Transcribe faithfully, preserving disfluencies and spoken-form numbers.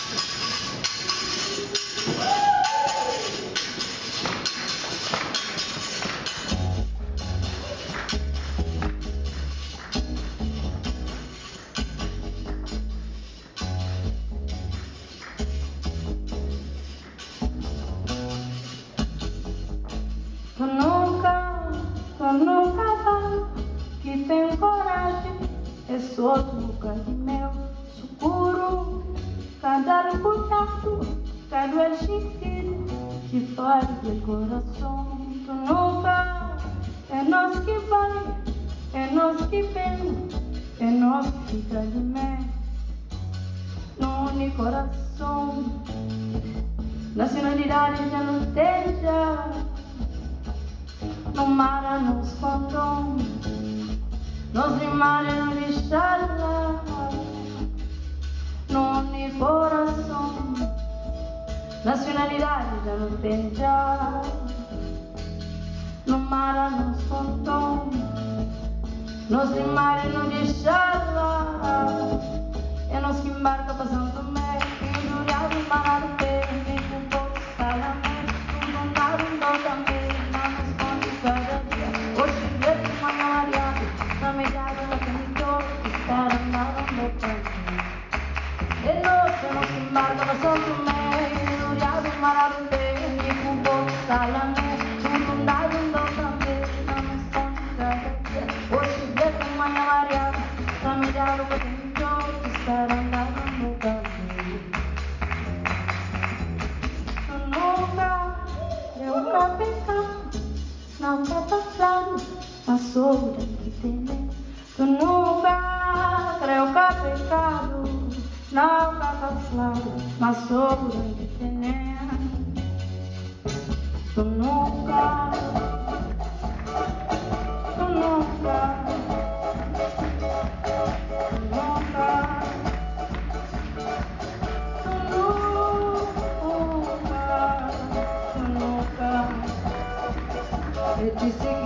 Tu nunca, tu nunca vai, que tem coragem, esse outro lugar de meu seguro, cada cuidado, cada existir, que faz do coração. Tu nunca, é nós que vai, é nós que vem, é nós que fica de mim, no único coração, nacionalidade já não tem já. No mar nos contam, nos mares nos deixaram, no único coração, nacionalidade já não tem já. No mar nos contam, nos mares nos deixaram, é nós que embarca para São Tomé, e durado o mar do pé, e com pouco salamé, com vontade do também. E nós temos que embarcar para São Tomé, e durado o mar do pé, e com pouco salamé, com vontade do também. Não nos conte cada dia, hoje vê com manhã variada, para me dar o que tem de outro, estar andando no caminho. Tu nunca deu um capitão, não quer passar, passou o que tem. Tu nunca creu que é pecado, não quer passar, passou o que tem. Tu nunca, tu nunca, tu nunca, tu nunca, tu nunca, eu disse